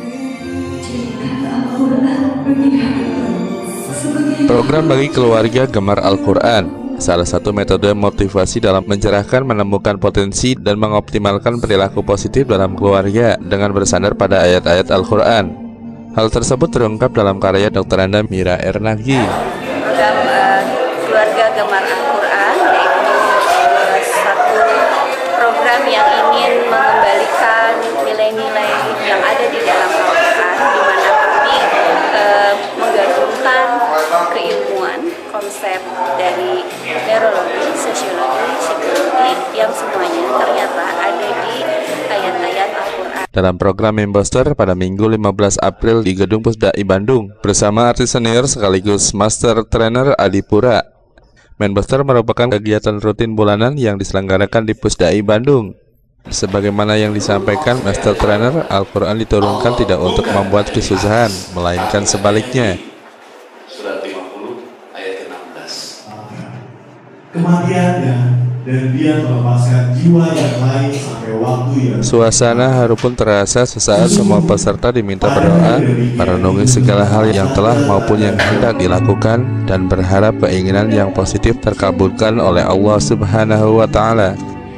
Program bagi keluarga gemar Al-Quran, salah satu metode motivasi dalam mencerahkan, menemukan potensi, dan mengoptimalkan perilaku positif dalam keluarga dengan bersandar pada ayat-ayat Al-Quran. Hal tersebut terungkap dalam karya Dr. Anda Mira Ernagi. Program keluarga gemar Al-Quran yaitu satu program yang ingin mengembalikan nilai-nilai yang ada di dalam Al-Quran, di mana kami menggabungkan keilmuan, konsep dari neurologi, sosiologi, psikologi yang semuanya ternyata ada di ayat-ayat Al-Quran. Dalam program Membuster pada Minggu 15 April di Gedung Pusdai Bandung bersama artis senior sekaligus master trainer Adipura. Membuster merupakan kegiatan rutin bulanan yang diselenggarakan di Pusdai Bandung. Sebagaimana yang disampaikan master trainer, Al-Quran diturunkan tidak untuk membuat kesusahan, melainkan sebaliknya. Surat 50 ayat ke-16. Kematiannya dan dia melepaskan jiwa yang lain sampai waktu yang... Suasana haru pun terasa sesaat semua peserta diminta berdoa, merenungi segala hal yang telah maupun yang hendak dilakukan, dan berharap keinginan yang positif terkabulkan oleh Allah Subhanahu wa Ta'ala.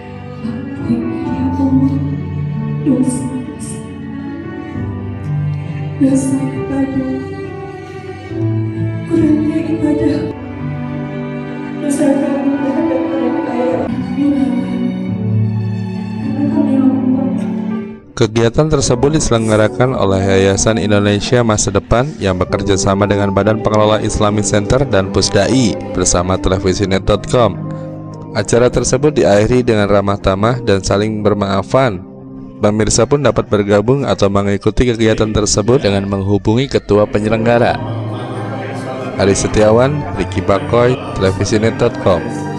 Dosa kepada kurangnya ibadah, dosa kami terhadap orang kaya, Kegiatan tersebut diselenggarakan oleh Yayasan Indonesia Masa Depan yang bekerja sama dengan Badan Pengelola Islamic Center dan Pusdai bersama televisinet.com. Acara tersebut diakhiri dengan ramah tamah dan saling bermaafan. Pemirsa pun dapat bergabung atau mengikuti kegiatan tersebut dengan menghubungi ketua penyelenggara. Ari Setiawan, Ricky Bakoy, televisinet.com.